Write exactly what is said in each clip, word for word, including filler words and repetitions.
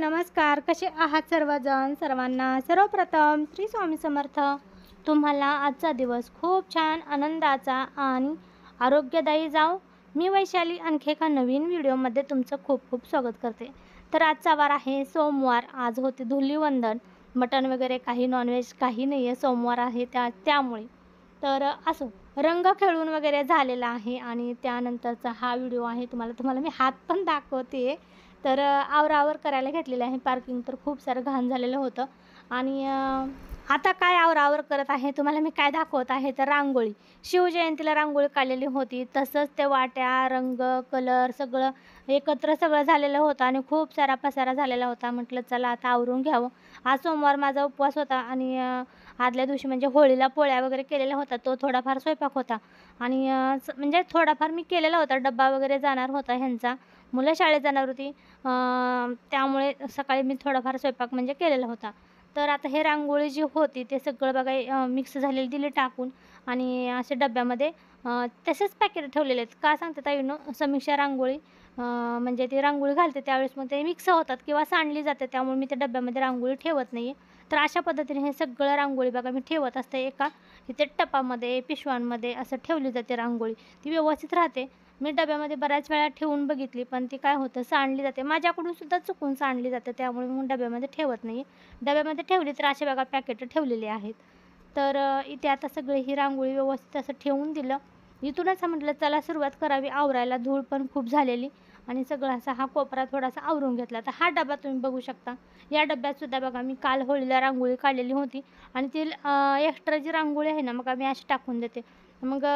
नमस्कार. कसे आहात सर्वजण? सर्वांना सर्वप्रथम श्री स्वामी समर्थ. तुम्हाला आजचा दिवस खूप छान आनंदाचा आणि आरोग्यदायी जाओ. मी वैशाली आणखी एका नवीन व्हिडिओमध्ये तुमचं खूप खूप स्वागत करते. तर आजचा वार आहे सोमवार. आज होते धुलीवंदन. मटण वगैरे काही नॉनव्हेज काही नाही आहे, सोमवार आहे त्या त्यामुळे. तर असो, रंग खेळून वगैरे झालेला आहे आणि त्यानंतरचा हा व्हिडिओ आहे. तुम्हाला तुम्हाला मी हात पण दाखवते. तर आवरावर करायला घेतलेलं आहे. पार्किंग तर खूप सारं घाण झालेलं होतं आणि आता काय आवरावर करत आहे तुम्हाला मी काय दाखवत आहे तर रांगोळी. शिवजयंतीला रांगोळी काढलेली होती, तसंच ते वाट्या रंग कलर सगळं एकत्र सगळं झालेलं होतं आणि खूप सारा पसारा झालेला होता. म्हटलं चला आता आवरून घ्यावं. आज सोमवार माझा उपवास होता आणि आदल्या दिवशी म्हणजे होळीला पोळ्या वगैरे केलेला होता, तो थोडाफार स्वयंपाक होता आणि म्हणजे थोडाफार मी केलेला होता. डब्बा वगैरे जाणार होता ह्यांचा, मुलं शाळेत जाणार होती, त्यामुळे सकाळी मी थोडाफार स्वयंपाक म्हणजे केलेला होता. तर आता हे रांगोळी जी होती ते सगळं बघा मिक्स झालेली दिली टाकून आणि असे डब्यामध्ये तसेच पॅकेट ठेवलेले आहेत. का सांगते ताईनो, समीक्षा रांगोळी म्हणजे ती रांगोळी घालते त्यावेळेस मग ते मिक्स होतात किंवा सांडली जाते, त्यामुळे मी त्या डब्यामध्ये रांगोळी ठेवत नाही आहे. तर अशा पद्धतीने हे सगळं रांगोळी बघा मी ठेवत असते एका इथे टपामध्ये पिशव्यांमध्ये असं ठेवली जाते रांगोळी. ती व्यवस्थित राहते. मी डब्यामध्ये बऱ्याच वेळा ठेवून बघितली पण ती काय होतं सांडली जाते, माझ्याकडून सुद्धा चुकून सांडली जाते, त्यामुळे मी डब्यामध्ये ठेवत नाही. डब्यामध्ये ठेवली तर असे बघा पॅकेटं ठेवलेले आहेत. तर इथे आता सगळी ही रांगोळी व्यवस्थित असं ठेवून दिलं. इथूनच म्हटलं चला सुरुवात करावी आवरायला. धूळ पण खूप झालेली आणि सगळा असा हा कोपरा थोडासा आवरून घेतला. तर हा डबा तुम्ही बघू शकता. या डब्यातसुद्धा बघा मी काल होळीला रांगोळी काढलेली होती आणि ती एक्स्ट्रा जी रांगोळी आहे ना मग आम्ही अशी टाकून देते. मग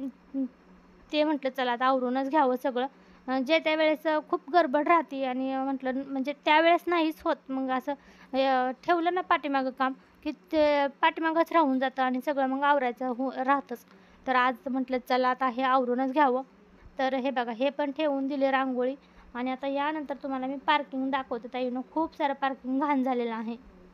ते म्हटलं चला आता आवरूनच घ्यावं सगळं. जे त्यावेळेस खूप गडबड राहते आणि म्हटलं म्हणजे त्यावेळेस नाहीच होत, मग असं ठेवलं ना पाठीमागं काम की ते पाठीमागंच राहून जातं आणि सगळं मग आवरायचं हो राहतंच. तर आज म्हटलं चला आता हे आवरूनच घ्यावं. तर हे बघा हे पण ठेवून दिले रांगोळी आणि आता यानंतर तुम्हाला मी पार्किंग दाखवते. ताईनं खूप सारं पार्किंग घाण झालेलं आहे.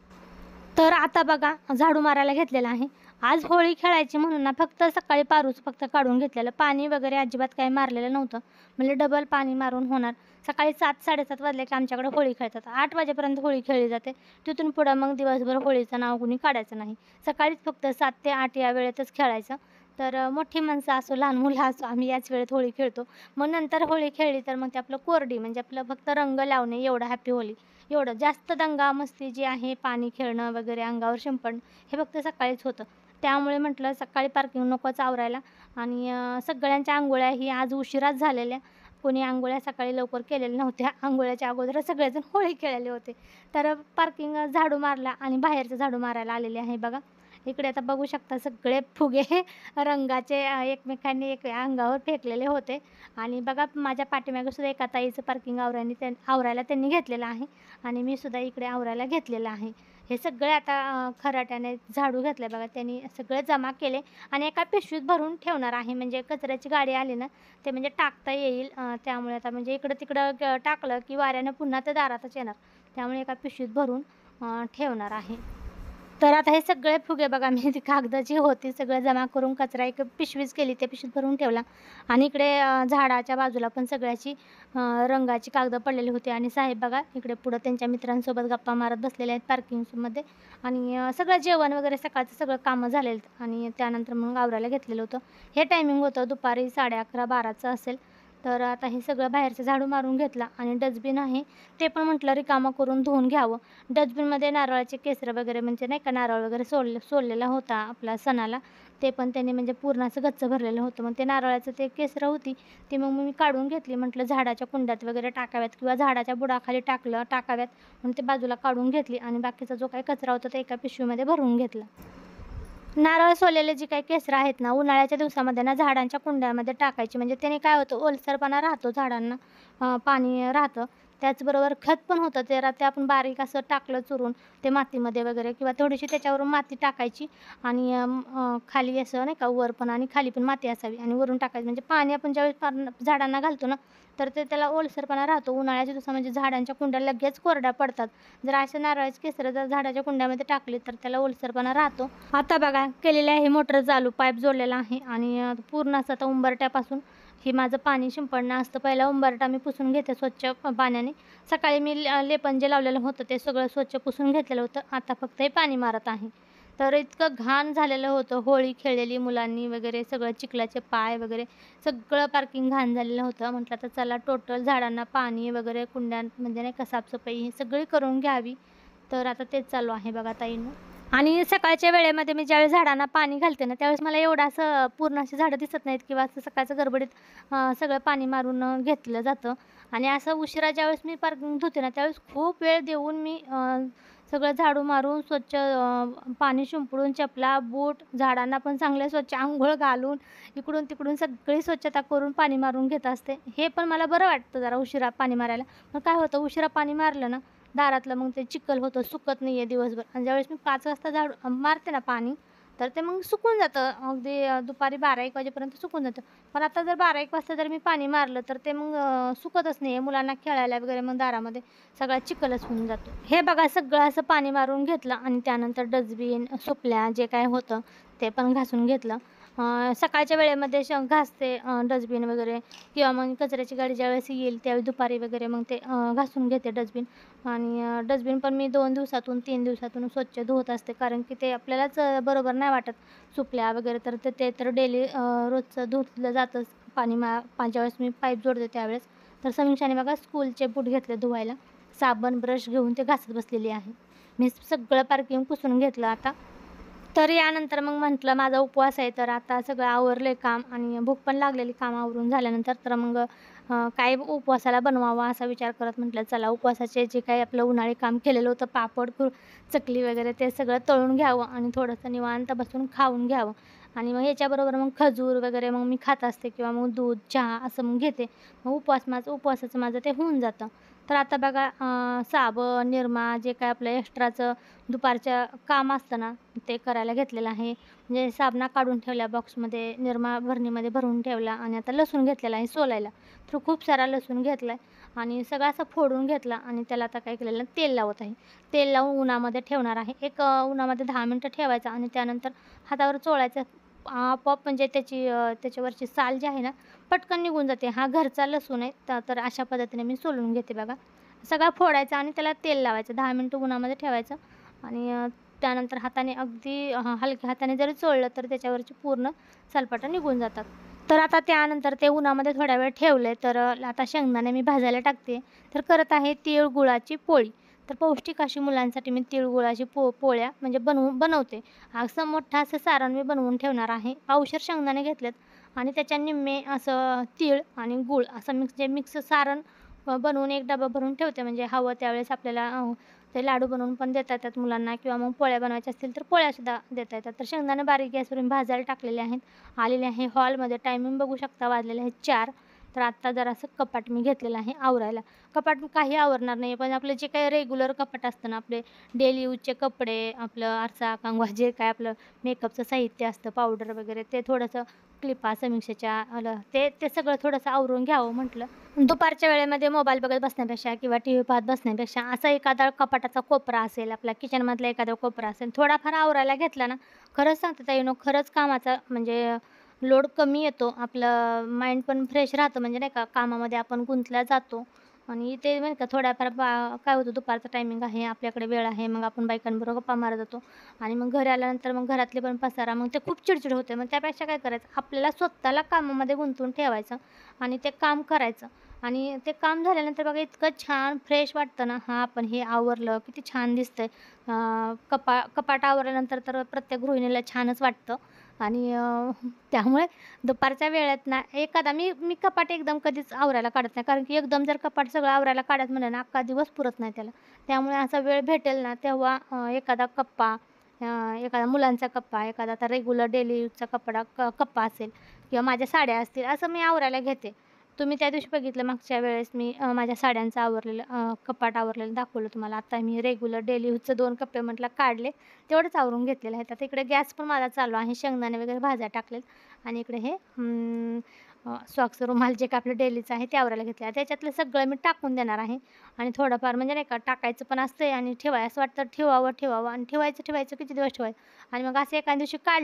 तर आता बघा झाडू मारायला घेतलेला आहे. आज होळी खेळायची म्हणून ना फक्त सकाळी पारूच फक्त काढून घेतलेलं, पाणी वगैरे अजिबात काही मारलेलं नव्हतं. म्हणजे डबल पाणी मारून होणार. सकाळी सात साडेसात वाजले की आमच्याकडे होळी खेळतात. आठ वाजेपर्यंत होळी खेळली जाते. तिथून पुढं मग दिवसभर होळीचं नाव कुणी काढायचं नाही. सकाळीच फक्त सात ते आठ या वेळेतच खेळायचं. तर मोठी माणसं असो लहान मुलं असो आम्ही याच वेळेत होळी खेळतो. मग नंतर होळी खेळली तर मग ते आपलं कोरडी म्हणजे आपलं फक्त रंग लावणे एवढं हॅपी होळी. एवढं जास्त दंगा मस्ती जी आहे पाणी खेळणं वगैरे अंगावर शिंपण हे फक्त सकाळीच होतं. त्यामुळे म्हटलं सकाळी पार्किंग नकोच आवरायला आणि सगळ्यांच्या आंघोळ्या ही आज उशिराच झालेल्या. कोणी आंघोळ्या सकाळी लवकर केलेल्या नव्हत्या. आंघोळ्याच्या अगोदर सगळेजण होळी खेळायले होते. तर पार्किंग झाडू मारला आणि बाहेरचं झाडू मारायला आलेले आहे बघा. इकडे आता बघू शकता सगळे फुगे रंगाचे एकमेकांनी एक अंगावर फेकलेले होते आणि बघा माझ्या पाठीमागे सुद्धा एका ताईचं पार्किंग आवरायला त्यां आवरायला त्यांनी घेतलेलं आहे आणि मी सुद्धा इकडे आवरायला घेतलेलं आहे. हे सगळे आता खराट्याने झाडू घेतले बघा. त्यांनी सगळे जमा केले आणि एका पिशवीत भरून ठेवणार आहे. म्हणजे कचऱ्याची गाडी आली ना ते म्हणजे टाकता येईल, त्यामुळे आता म्हणजे इकडं तिकडं टाकलं की वाऱ्यानं पुन्हा ते दारातच येणार, त्यामुळे एका पिशवीत भरून ठेवणार आहे. तर आता हे सगळे फुगे बघा मी ती कागदाची होती सगळं जमा करून कचरा एक पिशवीच केली, त्या पिशवीत भरून ठेवला आणि इकडे झाडाच्या बाजूला पण सगळ्याची रंगाची कागदं पडलेली होती आणि साहेब बघा इकडे पुढं त्यांच्या मित्रांसोबत गप्पा मारत बसलेले आहेत पार्किंगमध्ये आणि सगळं जेवण वगैरे सकाळचं सगळं कामं झालेलं आणि त्यानंतर मग आवरायला घेतलेलं होतं. हे टायमिंग होतं दुपारी साडे अकरा बाराचं असेल. तर आता हे सगळं बाहेरचं झाडू मारून घेतला आणि डस्टबिन आहे ते पण म्हटलं रिकामं करून धुवून घ्यावं. डस्टबिनमध्ये नारळाचे केसरं वगैरे म्हणजे नाही का नारळ वगैरे सोल सोललेला होता आपला सणाला, ते पण त्यांनी म्हणजे पूर्ण असं गच्च भरलेलं होतं. मग ते नारळाचं ते केसरं होती ती मग मी काढून घेतली. म्हटलं झाडाच्या कुंड्यात वगैरे टाकाव्यात किंवा झाडाच्या बुडाखाली टाकलं टाकाव्यात म्हणून ते बाजूला काढून घेतली आणि बाकीचा जो काही कचरा होता ते एका पिशवीमध्ये भरून घेतला. नारळ सोललेले जी काही केसरं आहेत ना उन्हाळ्याच्या दिवसामध्ये ना झाडांच्या कुंड्यामध्ये टाकायची, म्हणजे त्याने काय होतं ओलसरपणा राहतो झाडांना, पाणी राहतं, त्याचबरोबर खत पण होतं. ते ते आपण बारीक असं टाकलं चुरून ते मातीमध्ये वगैरे किंवा थोडीशी त्याच्यावरून माती टाकायची आणि खाली असं नाही का वर पण आणि खाली पण माती असावी आणि वरून टाकायची, म्हणजे पाणी आपण ज्यावेळेस झाडांना घालतो ना तर ते त्याला ओलसरपणा राहतो. उन्हाळ्याच्या दिवसात म्हणजे झाडांच्या कुंड्या लगेच कोरड्या पडतात. जर अशा नारळाची केसरं जर झाडाच्या कुंड्यामध्ये टाकली तर त्याला ओलसरपणा राहतो. आता बघा केलेले आहे मोटर चालू, पाईप जोडलेला आहे आणि पूर्ण असं आता उंबरट्यापासून हे माझं पाणी शिंपडणं असतं. पहिला उंबरठा मी पुसून घेते स्वच्छ प पाण्याने. सकाळी मी ल लेपन जे लावलेलं होतं ते सगळं स्वच्छ पुसून घेतलेलं होतं. आता फक्त हे पाणी मारत आहे. तर इतकं घाण झालेलं होतं. होळी खेळलेली मुलांनी वगैरे, सगळं चिखलाचे पाय वगैरे सगळं पार्किंग घाण झालेलं होतं. म्हटलं तर चला टोटल झाडांना पाणी वगैरे, कुंड्यां म्हणजे नाही का साफसफाई ही सगळी करून घ्यावी. तर आता तेच चालू आहे बघा ताईंनो. आणि सकाळच्या वेळेमध्ये मी ज्यावेळेस झाडांना पाणी घालते ना, त्यावेळेस मला एवढं असं पूर्ण अशी झाडं दिसत नाहीत किंवा असं सकाळचं गडबडीत अ, सगळं पाणी मारून अ, घेतलं जातं. आणि असं उशिरा ज्यावेळेस मी पार्किंग धुते ना, त्यावेळेस खूप वेळ देऊन मी अ, सगळं झाडू मारून स्वच्छ अ, पाणी शिंपडून चपला, बूट, झाडांना पण चांगले स्वच्छ अंघोळ घालून, इकडून-तिकडून सगळी स्वच्छता करून पाणी मारून घेत असते. हे पण मला बरं वाटतं जरा उशिरा पाणी मारायला. मग काय होतं उशिरा पाणी मारलं ना, दारातलं मग ते चिखल होतं, सुकत नाही आहे दिवसभर. आणि ज्यावेळेस मी पाच वाजता झाडू अ, मारते ना पाणी, तर ते मग सुकून जातं. अगदी अ, दुपारी बारा एक वाजेपर्यंत सुकून जातं. पण आता जर बारा एक वाजता जर मी पाणी मारलं, तर ते मग अ, सुकतच नाही आहे. मुलांना खेळायला वगैरे मग दारामध्ये सगळा चिखलच होऊन जातो. हे बघा सगळं असं पाणी मारून घेतलं आणि त्यानंतर डस्टबिन, सुपल्या जे काही होतं ते पण घासून घेतलं. अ, सकाळच्या वेळेमध्ये श घासते अ, डस्टबिन वगैरे किंवा मग कचऱ्याची गाडी ज्यावेळेस येईल त्यावेळी दुपारी वगैरे मग ते अ, घासून घेते डस्टबिन. आणि अ, डस्टबिन पण मी दोन दिवसातून तीन दिवसातून स्वच्छ धुवत असते. कारण की ते आपल्यालाच अ, बरोबर नाही वाटत सुकल्या वगैरे तर ते ते तर डेली रोजचं धुतलं जातंच. पाणी मा पा ज्यावेळेस मी पाईप जोडते त्यावेळेस. तर समीक्षाने बघा स्कूलचे बूट घेतले धुवायला. साबण, ब्रश घेऊन ते घासत बसलेली आहे. मी सगळं पार्किंग पुसून घेतलं आता. तर यानंतर मग म्हटलं माझा उपवास आहे, तर आता सगळं आवरलं काम आणि भूक पण लागलेली काम आवरून झाल्यानंतर. तर मग अ, काय उपवासाला बनवावं असा विचार करत म्हटलं चला उपवासाचे जे काही आपलं उन्हाळी काम केलेलं होतं पापड, कु चकली वगैरे ते सगळं तळून घ्यावं आणि थोडंसं निवांत बसून खाऊन घ्यावं. आणि मग ह्याच्याबरोबर मग खजूर वगैरे मग मी खात असते किंवा मग दूध, चहा असं मग घेते. मग उपवास माझं उपवासाचं माझं ते होऊन जातं. तर आता बघा अ, साबण, निरमा जे काही आपलं एक्स्ट्राचं दुपारचं काम असतं ना, ते करायला घेतलेलं आहे. म्हणजे साबणा काढून ठेवला बॉक्समध्ये, निरमा भरणीमध्ये भरून ठेवला आणि आता लसूण घेतलेला आहे सोलायला. तर खूप सारा लसूण घेतला आहे आणि सगळा असा फोडून घेतला आणि त्याला आता काय केलेलं तेल लावत आहे. तेल लावून उन्हामध्ये ठेवणार आहे. एक अ, उन्हामध्ये दहा मिनिटं ठेवायचं आणि त्यानंतर हातावर चोळायचं. आपोआप म्हणजे त्याची अ, त्याच्यावरची साल जी आहे ना, पटकन निघून जाते. हा घरचा लसूण आहे. त तर अशा पद्धतीने मी सोलून घेते बघा. सगळा फोडायचा आणि त्याला तेल लावायचं. दहा मिनिटं उन्हामध्ये ठेवायचं आणि अ, त्यानंतर हाताने अगदी अ, हलक्या हाताने जरी चोळलं तर त्याच्यावरची पूर्ण सालपाटं निघून जातात. तर आता त्यानंतर ते उन्हामध्ये थोडा वेळ ठेवले तर अ, आता शेंगदाणे मी भाजायला टाकते. तर करत आहे तीळ गुळाची पोळी. तर पौष्टिक अशी मुलांसाठी मी तीळ गुळाची पो पोळ्या म्हणजे बनवून बनवते. असं मोठं असं सारण मी बनवून ठेवणार आहे. पावशेर शेंगदाणे घेतलेत आणि त्याच्या निम्मे असं तीळ आणि गूळ असं मिक्स जे मिक्स सारण अ, बनवून एक डबा भरून ठेवते. म्हणजे हवं त्यावेळेस आपल्याला अ, ते लाडू बनवून पण देता येतात मुलांना किंवा मग पोळ्या बनवायच्या असतील तर पोळ्यासुद्धा देता येतात. तर शेंगदाणे बारीक गॅसवरून भाजायला टाकलेले आहेत. आलेले आहे हॉलमध्ये. टायमिंग बघू शकता वाजलेले आहेत चार. तर आत्ता जरासं कपाट मी घेतलेलं आहे आवरायला. कपाट काही आवरणार नाही, पण आपलं जे काही रेग्युलर कपाट असतं ना, आपले डेली यूजचे कपडे, आपलं आरसा, कंगवा जे काय आपलं मेकअपचं साहित्य असतं, पावडर वगैरे ते थोडंसं क्लिपा, समीक्षेच्या आलं ते ते सगळं थोडंसं आवरून घ्यावं म्हटलं. दुपारच्या वेळेमध्ये मोबाईल बघत बसण्यापेक्षा किंवा टी व्ही पाहत बसण्यापेक्षा असा एखादा कपाटाचा कोपरा असेल, आपला किचनमधला एखादा कोपरा असेल, थोडाफार आवरायला घेतला ना, खरंच सांगते ताई नो खरंच कामाचा म्हणजे लोड कमी येतो. आपलं माइंड पण फ्रेश राहतं म्हणजे नाही का, कामामध्ये आपण गुंतल्या जातो आणि ते नाही का थोड्याफार बा काय होतं दुपारचा टायमिंग आहे, आपल्याकडे वेळ आहे, मग आपण बायकांबरोबर गप्पा मारत जातो आणि मग घरी आल्यानंतर मग घरातले पण पसारा, मग ते खूप चिडचिड होते. मग त्यापेक्षा काय करायचं, आपल्याला स्वतःला कामामध्ये गुंतवून ठेवायचं आणि ते काम करायचं आणि ते काम झाल्यानंतर बघा इतकं छान फ्रेश वाटतं ना, हां, आपण हे आवरलं, किती छान दिसतंय. अ, कपा कपाट आवरल्यानंतर तर प्रत्येक गृहिणीला छानच वाटतं आणि अ, त्यामुळे दुपारच्या वेळेत ना एखादा मी मी कपाट एकदम कधीच आवरायला काढत नाही. कारण की एकदम जर कपाट सगळं आवरायला काढत म्हणलं ना, अख्खा दिवस पुरत नाही त्याला. त्यामुळे असा वेळ भेटेल ना, तेव्हा अ, एखादा कप्पा, अ, एखादा मुलांचा कप्पा, एखादा आता रेग्युलर डेली यूजचा कपडा क कप्पा असेल किंवा माझ्या साड्या असतील, असं मी आवरायला घेते. तुम्ही त्या दिवशी बघितलं मागच्या वेळेस मी अ, माझ्या साड्यांचं आवरलेलं अ, कपाट आवरलेलं दाखवलं तुम्हाला. आता मी रेग्युलर डेली यूजचे दोन कप्पे म्हटलं काढले, तेवढंच आवरून घेतलेलं आहे. आता इकडे गॅस पण माझा चालू आहे. शेंगदाणे वगैरे भाज्या टाकलेत आणि इकडे हे अं, अ, सॉक्स रुमाल जे काही आपलं डेलीचं आहे ते आवरायला घेतलं आहे. त्याच्यातलं सगळं मी टाकून देणार आहे आणि थोडंफार म्हणजे नाही का टाकायचं पण असतंय आणि ठेवाय असं वाटतं ठेवावं, ठेवावं आणि ठेवायचं, ठेवायचं किती दिवस ठेवायचं आणि मग असं एका दिवशी काढलं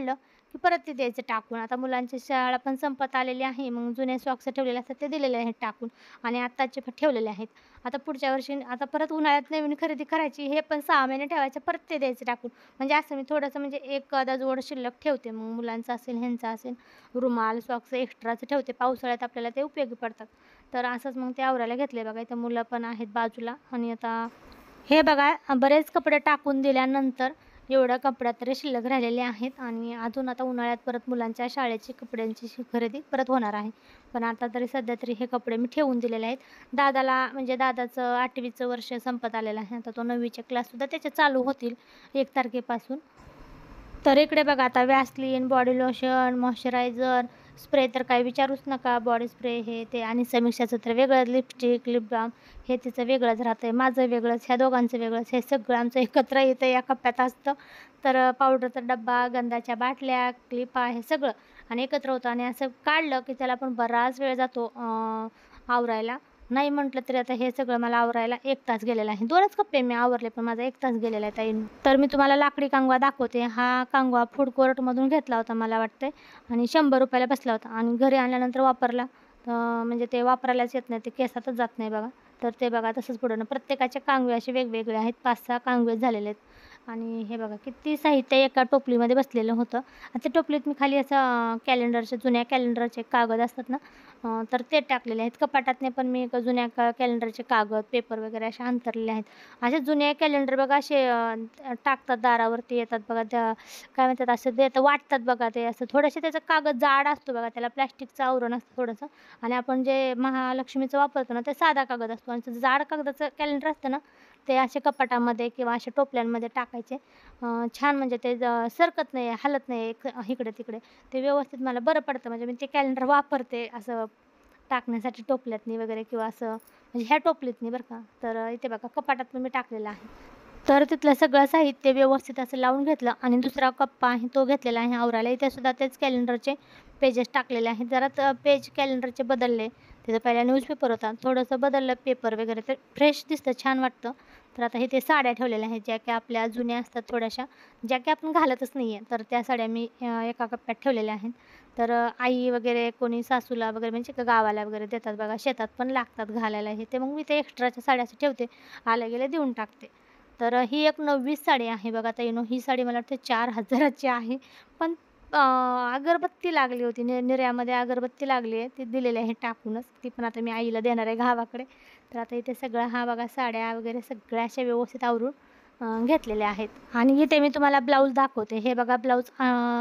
की परत ते द्यायचं टाकून. आता मुलांची शाळा पण संपत आलेली आहे. मग जुने सॉक्स ठेवलेले असतात ते दिलेले आहेत टाकून आणि आत्ताचे पण ठेवलेले आहेत. आता पुढच्या वर्षी आता परत उन्हाळ्यात नवीन खरेदी करायची, हे पण सहा महिने ठेवायचं, परत ते द्यायचं टाकून. म्हणजे असं मी थोडंसं म्हणजे एखादा जोड शिल्लक ठेवते. मग मुलांचा असेल, ह्यांचा असेल, रुमाल, सॉक्स एक्स्ट्राचं ठेवते. पावसाळ्यात आपल्याला ते उपयोगी पडतात. तर असंच मग ते आवरायला घेतले बघा. इथं मुलं पण आहेत बाजूला आणि आता हे बघा बरेच कपडे टाकून दिल्यानंतर एवढ्या कपड्या तरी शिल्लक राहिलेले आहेत आणि अजून आता उन्हाळ्यात परत मुलांच्या शाळेची कपड्यांची शि खरेदी परत होणार आहे. पण आता तरी सध्या तरी हे कपडे मी ठेवून दिलेले आहेत. दादाला म्हणजे दादाचं आठवीचं वर्ष संपत आलेलं आहे. आता तो नववीचे क्लाससुद्धा त्याचे चालू होतील एक तारखेपासून. तर इकडे बघा आता Vaseline, body lotion, moisturiser, spray तर काही विचारूच नका. बॉडी स्प्रे हे ते आणि समीक्षाचं तर वेगळं, लिपस्टिक, लिप बाम हे तिचं वेगळंच राहतं आहे. माझं वेगळंच, ह्या दोघांचं वेगळंच. हे सगळं आमचं एकत्र येतं या कप्प्यात असतं. तर पावडरचा डब्बा, गंधाच्या बाटल्या, क्लिपा हे सगळं आणि एकत्र होतं आणि असं काढलं की त्याला पण बराच वेळ जातो अं, आवरायला. नाही म्हटलं तरी आता हे सगळं मला आवरायला एक तास गेलेला आहे. दोनच कप्पे मी आवरले पण माझा एक तास गेलेला आहे ताई. तर मी तुम्हाला लाकडी कांगवा दाखवते. हा कांगवा फूड कोर्टमधून घेतला होता मला वाटतंय आणि शंभर रुपयाला बसला होता आणि घरी आणल्यानंतर वापरला तर म्हणजे ते वापरायलाच येत नाही, ते केसातच जात नाही बघा. तर ते बघा तसंच पडून प्रत्येकाचे कांगवे असे वेगवेगळे आहेत. पाच सहा कांगवे झालेले आहेत आणि हे बघा किती साहित्य एका टोपलीमध्ये बसलेलं होतं. आणि त्या टोपलीत मी खाली असं कॅलेंडरचे जुन्या कॅलेंडरचे कागद असतात ना अं, तर ते टाकलेले आहेत. कपाटातने पण मी एक जुन्या का कॅलेंडरचे कागद, पेपर वगैरे असे अंतरलेले आहेत. असे जुने कॅलेंडर बघा असे अं, टाकतात दारावरती येतात बघा त्या काय म्हणतात असं देतं वाटतात बघा ते असं थोडेसे त्याचा कागद जाड असतो बघा, त्याला प्लॅस्टिकचं आवरण असतं थोडंसं आणि आपण जे महालक्ष्मीचं वापरतो ना ते साधा कागद असतो आणि जाड कागदाचं कॅलेंडर असतं ना ते असे कपाटामध्ये किंवा अशा टोपल्यांमध्ये टाकायचे. अं, छान म्हणजे ते ज- सरकत नाही, हलत नाही एक इकडे तिकडे. ते व्यवस्थित मला बरं पडतं म्हणजे मी ते कॅलेंडर वापरते असं टाकण्यासाठी टोपल्यातनी वगैरे किंवा असं म्हणजे ह्या टोपलीतनी बरं का. तर इथे बघा कपाटात पण मी टाकलेलं आहे. तर तिथलं सगळं साहित्य व्यवस्थित असं लावून घेतलं आणि दुसरा कप्पा आहे तो घेतलेला आहे आवरायला. इथे सुद्धा तेच कॅलेंडरचे पेजेस टाकलेले आहेत. जरा त पेज कॅलेंडरचे बदलले. तिथं पहिला न्यूजपेपर होता, थोडंसं बदललं पेपर वगैरे तर फ्रेश दिसतं, छान वाटतं. तर आता इथे साड्या ठेवलेल्या आहेत ज्या की आपल्या जुन्या असतात थोड्याशा, ज्या की आपण घालतच नाही आहे. तर त्या साड्या मी अ, एका कप्प्यात ठेवलेल्या आहेत. तर अ, आई वगैरे कोणी सासूला वगैरे म्हणजे का गावाला वगैरे देतात बघा, शेतात पण लागतात घालायला हे ते मग मी ते एक्स्ट्राच्या साड्या अशा ठेवते, आल्या गेल्या देऊन टाकते. तर अ, ही एक नववीस साडी आहे बघा ताईनो. ही साडी मला वाटते चार हजाराची आहे. पण अ, अगरबत्ती लागली होती नि निर्यामध्ये अगरबत्ती लागली आहे. ती दिलेली आहे टाकूनच. ती पण आता मी आईला देणार आहे गावाकडे. तर आता इथे सगळं हा बघा साड्या वगैरे सगळ्या अशा व्यवस्थित आवरून अ, घेतलेल्या आहेत. आणि इथे मी तुम्हाला ब्लाऊज दाखवते. हे बघा ब्लाऊज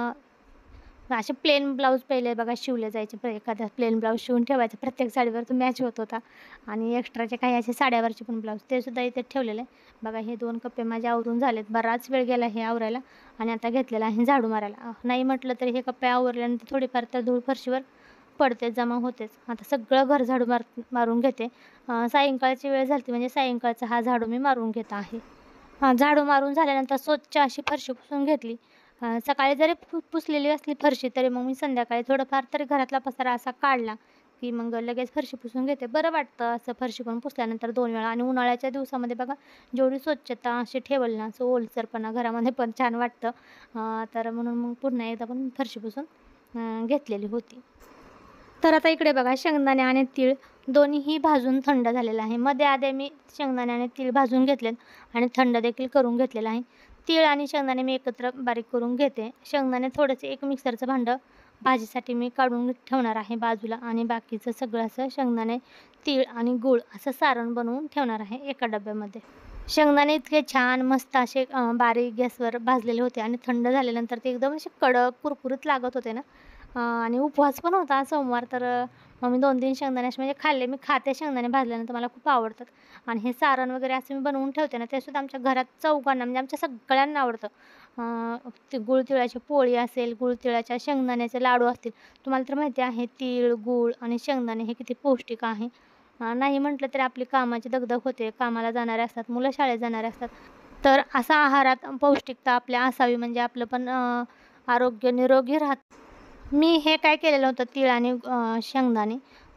असे प्लेन ब्लाऊज पहिले बघा शिवले जायचे. प एखादा प्लेन ब्लाऊज शिवून ठेवायचा. प्रत्येक साडीवर तो मॅच होत होता. आणि एक्स्ट्राचे काही असे साड्यावरचे पण ब्लाऊज ते सुद्धा इथे ठेवलेले आहे. बघा हे दोन कप्पे माझे आवरून झालेत. बराच वेळ गेला हे आवरायला आणि आता घेतलेला आहे झाडू मारायला. अ, नाही म्हटलं तरी हे कप्पे आवरल्यानंतर थोडीफार तर धूळ फरशीवर पडते, जमा होतेच. आता सगळं घर झाडू मार मारून घेते. अ, सायंकाळची वेळ झाली म्हणजे सायंकाळचा हा झाडू मी मारून घेत आहे. हां, झाडू मारून झाल्यानंतर स्वच्छ अशी फरशी पुसून घेतली. अ, सकाळी जरी पु पुसलेली असली फरशी तरी मग मी संध्याकाळी थोडंफार तरी घरातला पसारा असा काढला, की मग लगेच फरशी पुसून घेते. बरं वाटतं असं फरशी पण पुसल्यानंतर दोन वेळा आणि उन्हाळ्याच्या दिवसामध्ये बघा जेवढी स्वच्छता अशी ठेवेल ना, असं ओलसरपणा घरामध्ये पण छान वाटतं. अ, तर म्हणून मग पुन्हा एकदा पण फरशी पुसून अ, घेतलेली होती. तर आता इकडे बघा शेंगदाणे आणि तीळ दोन्हीही भाजून थंड झालेलं आहे. मध्ये आधी मी शेंगदाणे आणि तीळ भाजून घेतलेत आणि थंड देखील करून घेतलेलं आहे. तीळ आणि शेंगदाणे मी एकत्र बारीक करून घेते. शेंगदाणे थोडेसे एक मिक्सरचं भांडं भाजीसाठी मी काढून ठेवणार आहे बाजूला आणि बाकीचं सगळं असं शेंगदाणे, तीळ आणि गूळ असं सारण बनवून ठेवणार आहे एका डब्यामध्ये. शेंगदाणे इतके छान मस्त असे अ, बारीक गॅसवर भाजलेले होते आणि थंड झाल्यानंतर ते एकदम असे कडक कुरकुरीत लागत होते ना. अ, आणि उपवास पण होता सोमवार तर अ, मग मी दोन तीन शेंगदाणे असे म्हणजे खाल्ले. मी खाते शेंगदाणे भाजल्यानंतर मला खूप आवडतात आणि हे सारण वगैरे असं मी बनवून ठेवते ना, ते सुद्धा आमच्या घरात चौघांना म्हणजे आमच्या सगळ्यांना आवडतं. अ, ते गूळ तिळाची पोळी असेल, गूळ तिळाच्या शेंगदाण्याचे लाडू असतील. तुम्हाला तर माहिती आहे तीळ, गूळ आणि शेंगदाणे हे किती पौष्टिक आहे. अ, नाही म्हटलं तरी आपली कामाची दगदग होते. कामाला जाणारे असतात, मुलं शाळेत जाणारे असतात. तर असा आहारात पौष्टिकता आपल्या असावी म्हणजे आपलं पण अ, आरोग्य निरोगी राहतं. मी हे काय केलेलं होतं तीळ आणि अ, शेंगदाणे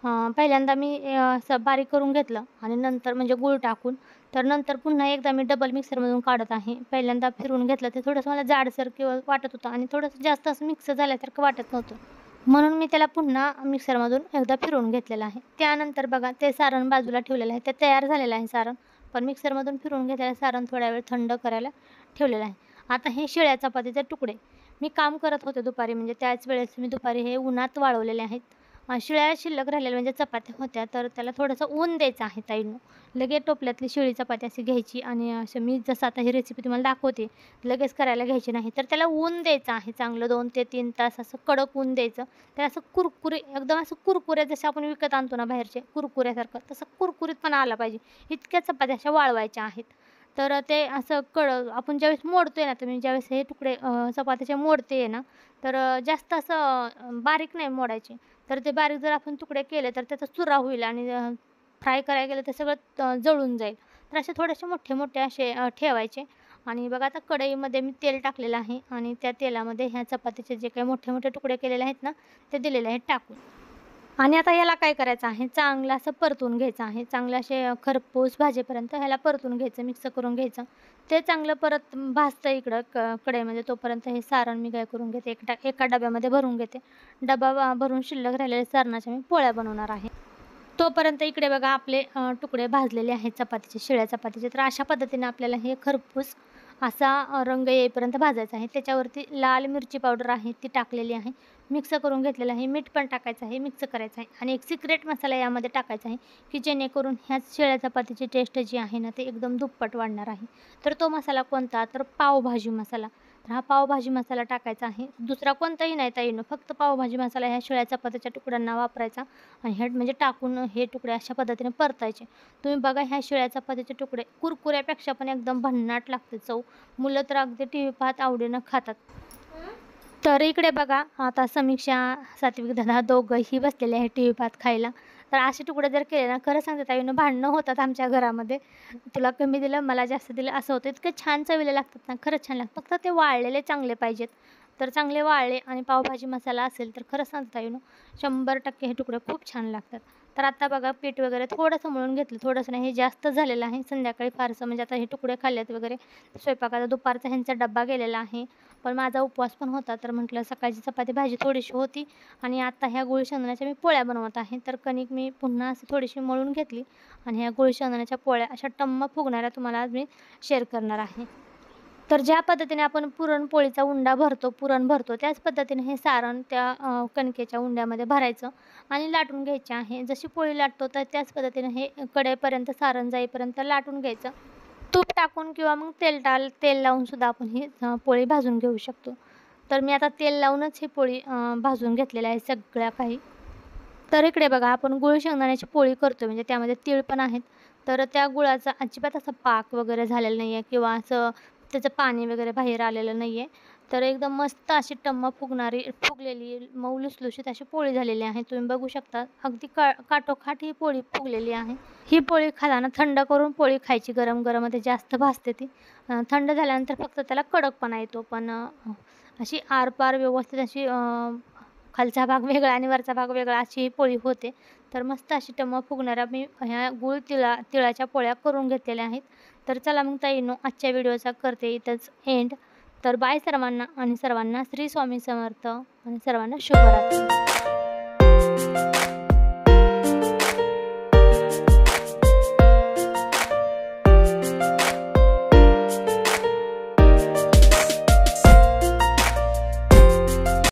अ, पहिल्यांदा मी अ, असं बारीक करून घेतलं आणि नंतर म्हणजे गूळ टाकून, तर नंतर पुन्हा एकदा मी डबल मिक्सरमधून काढत आहे. पहिल्यांदा फिरवून घेतलं ते थोडंसं मला जाडसर किंवा वाटत होतं आणि थोडंसं जास्त असं मिक्स झाल्यासारखं वाटत नव्हतं. म्हणून मी त्याला पुन्हा मिक्सरमधून एकदा फिरवून घेतलेलं आहे. त्यानंतर बघा ते सारण बाजूला ठेवलेलं आहे. ते तयार झालेलं आहे सारण. पण मिक्सरमधून फिरवून घेतलेलं सारण थोडा वेळ थंड करायला ठेवलेलं आहे. आता हे शिळ्या चपातीचे तुकडे मी काम करत होते दुपारी, म्हणजे त्याच वेळेस मी दुपारी हे उन्हात वाळवलेले आहेत. अ, शिळ्या शिल्लक राहिलेल्या म्हणजे चपात्या होत्या, तर त्याला थोडंसं ऊन द्यायचं आहे ताईंनो. लगेच टोपल्यातली शिळी चपाती अशी घ्यायची आणि असं मी जसं आता ही रेसिपी तुम्हाला दाखवते, लगेच करायला घ्यायची नाही. तर त्याला ऊन द्यायचं आहे चांगलं दोन ते तीन तास असं कडक ऊन द्यायचं. तर असं कुरकुरे एकदम असं कुरकुरे जसे आपण विकत आणतो ना बाहेरचे कुरकुऱ्यासारखं, तसं कुरकुरीतपणा आला पाहिजे. इतक्या चपात्या अशा वाळवायच्या आहेत. तर ते असं कड आपण ज्यावेळेस मोडतोय ना, तर मी ज्यावेळेस हे तुकडे अ, चपात्याचे मोडते ना, तर अ, जास्त असं अ, बारीक नाही मोडायचे. तर ते बारीक जर आपण तुकडे केले तर त्याचा चुरा होईल आणि अ, फ्राय करायला गेलं तर सगळं अ, जळून जाईल. तर असे थोडेसे मोठे-मोठे असे अ, ठेवायचे आणि बघा आता कढईमध्ये मी तेल टाकलेलं आहे आणि त्या तेलामध्ये ह्या चपातीचे जे काही मोठे-मोठे तुकडे केलेले आहेत ना, ते दिलेले आहेत टाकून. आणि आता ह्याला काय करायचं आहे, चांगलं असं परतून घ्यायचं आहे. चांगले असे अ, खरपूस भाजेपर्यंत ह्याला परतून घ्यायचं, मिक्स करून घ्यायचं. ते चांगलं परत भाजतं इकडं क कढईमध्ये, तोपर्यंत हे सारण मी काय करून घेते, एक एका डब्यामध्ये भरून घेते. डबा भ भरून शिल्लक राहिलेल्या सारणाच्या मी पोळ्या बनवणार आहे. तोपर्यंत इकडे बघा आपले अ, तुकडे भाजलेले आहेत चपातीचे, शिळ्या चपातीचे. तर अशा पद्धतीने आपल्याला हे खरपूस असा अ, रंग येईपर्यंत भाजायचा आहे. त्याच्यावरती लाल मिरची पावडर आहे ती टाकलेली आहे. मिक्स करून घेतलेलं आहे. मीठ पण टाकायचं आहे, मिक्स करायचं आहे आणि एक सिक्रेट मसाला यामध्ये टाकायचा आहे, की जेणेकरून ह्या शिळ्या चपातीची टेस्ट जी आहे ना, ते एकदम दुप्पट वाढणार आहे. तर तो मसाला कोणता? तर पावभाजी मसाला. तर हा पावभाजी मसाला टाकायचा आहे. दुसरा कोणताही नाही ताईंनो, फक्त पावभाजी मसाला ह्या शिळ्या चपातीच्या तुकड्यांना वापरायचा आणि हे म्हणजे टाकून हे तुकडे अशा पद्धतीने परतायचे. तुम्ही बघा ह्या शिळ्या चपातीचे तुकडे कुरकुऱ्यापेक्षा पण एकदम भन्नाट लागते चव. मुलं तर अगदी टी व्ही पाहत आवडीनं खातात. तर इकडे बघा आता समीक्षा, सात्विक दादा दोघंही बसलेले आहेत टी व्ही पाहत खायला. तर असे तुकडे जर केले ना, खरं सांगते ताईंनो भांडणं होतात आमच्या घरामध्ये. तुला कमी दिलं, मला जास्त दिलं असं होतं. इतके छान चवीला लागतात ना, खरंच छान लागतात. फक्त ते वाळलेले चांगले पाहिजेत. तर चांगले वाळले आणि पावभाजी मसाला असेल तर खरं सांगते ताईंनो शंभर टक्के हे तुकडे खूप छान लागतात. तर आता बघा पीठ वगैरे थोडंसं मळून घेतलं, थोडंसं नाही, हे जास्त झालेलं आहे. संध्याकाळी फारसं म्हणजे आता हे तुकडे खाल्लेत वगैरे स्वयंपाकाचा दुपारचा ह्यांचा डब्बा गेलेला आहे. पण माझा उपवास पण होता, तर म्हटलं सकाळची चपाती भाजी थोडीशी होती आणि आता ह्या गुळ शेंगदाण्याच्या मी पोळ्या बनवत आहे. तर कणिक मी पुन्हा अशी थोडीशी मळून घेतली आणि ह्या गुळ शेंगदाण्याच्या पोळ्या अशा टम्म फुगणाऱ्या तुम्हाला आज मी शेअर करणार आहे. तर ज्या पद्धतीने आपण पुरणपोळीचा उंडा भरतो, पुरण भरतो, त्याच पद्धतीने हे सारण त्या अ, कणकेच्या उंड्यामध्ये भरायचं आणि लाटून घ्यायचे आहे. जशी पोळी लाटतो तर त्याच पद्धतीने हे कढईपर्यंत सारण जाईपर्यंत लाटून घ्यायचं. तूप टाकून किंवा मग तेल टाल तेल लावून सुद्धा आपण ही अ, पोळी भाजून घेऊ शकतो. तर मी आता तेल लावूनच ही पोळी अ, भाजून घेतलेल्या आहे सगळ्या काही. तर इकडे बघा आपण गूळ शेंगदाण्याची पोळी करतो म्हणजे त्यामध्ये तीळ पण आहेत. तर त्या गुळाचा अजिबात असा पाक वगैरे झालेला नाही आहे किंवा असं त्याचं पाणी वगैरे बाहेर आलेलं नाही आहे. तर एकदम मस्त अशी टम्म फुगणारी फुगलेली मऊ लुसलुशीत अशी पोळी झालेली आहे. तुम्ही बघू शकता अगदी का काठोकाठ ही पोळी फुगलेली आहे. ही पोळी खाताना थंड करून पोळी खायची, गरम-गरममध्ये जास्त भाजते ती. अ, थंड झाल्यानंतर फक्त त्याला कडकपणा येतो. पण अ, अशी आरपार व्यवस्थित अशी अ, खालचा भाग वेगळा आणि वरचा भाग वेगळा अशी ही पोळी होते. तर मस्त अशी टम्म फुगणाऱ्या मी ह्या गूळ तिळा तिळाच्या पोळ्या करून घेतलेल्या आहेत. तर चला मग ताईंनो आजच्या व्हिडिओचा करते इथंच एंड. तर बाय सर्वांना आणि सर्वांना श्री स्वामी समर्थ आणि सर्वांना शुभरात्री.